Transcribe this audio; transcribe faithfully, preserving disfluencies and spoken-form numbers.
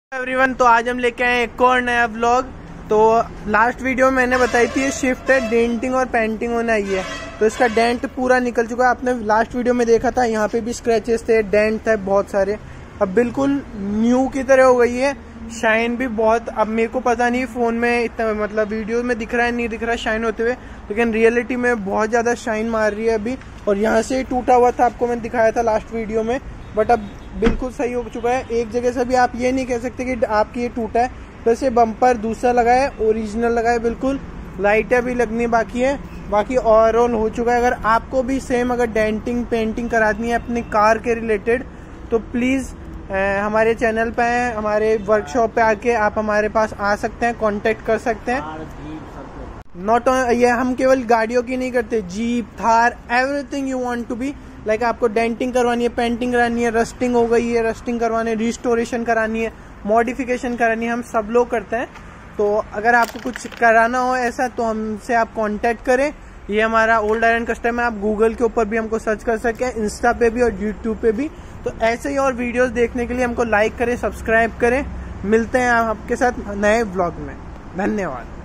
Everyone, तो आज हम लेके आए एक और नया व्लॉग। तो लास्ट वीडियो में मैंने बताई थी शिफ्ट है डेंटिंग और पेंटिंग होना ही है, तो इसका डेंट पूरा निकल चुका है। आपने लास्ट वीडियो में देखा था, यहाँ पे भी स्क्रैचेस थे, डेंट थे बहुत सारे। अब बिल्कुल न्यू की तरह हो गई है, शाइन भी बहुत। अब मेरे को पता नहीं फोन में इतना, मतलब वीडियो में दिख रहा है नहीं दिख रहा शाइन होते हुए, लेकिन रियलिटी में बहुत ज्यादा शाइन मार रही है अभी। और यहाँ से टूटा हुआ था, आपको मैंने दिखाया था लास्ट वीडियो में, बट अब बिल्कुल सही हो चुका है। एक जगह से भी आप ये नहीं कह सकते कि आपकी ये टूटा है। वैसे बम्पर दूसरा लगा है, ओरिजिनल लगा है बिल्कुल। लाइटें भी लगनी बाकी है, बाकी ओवरऑल हो चुका है। अगर आपको भी सेम अगर डेंटिंग पेंटिंग करानी है अपनी कार के रिलेटेड, तो प्लीज हमारे चैनल पे है, हमारे वर्कशॉप पे आके आप हमारे पास आ सकते हैं, कांटेक्ट कर सकते हैं। नॉट ये हम केवल गाड़ियों की नहीं करते, jeep, Thar, everything you want to be like. आपको डेंटिंग करवानी है, पेंटिंग करानी है, रस्टिंग हो गई है, रस्टिंग करवानी है, रिस्टोरेशन करानी है, मॉडिफिकेशन करानी है, हम सब लोग करते हैं। तो अगर आपको कुछ कराना हो ऐसा, तो हमसे आप कांटेक्ट करें। ये हमारा ओल्ड आयरन कस्टम है, आप गूगल के ऊपर भी हमको सर्च कर सकते हैं, इंस्टा पे भी और यूट्यूब पे भी। तो ऐसे ही और वीडियोस देखने के लिए हमको लाइक करें, सब्सक्राइब करें। मिलते हैं आपके साथ नए व्लॉग में। धन्यवाद।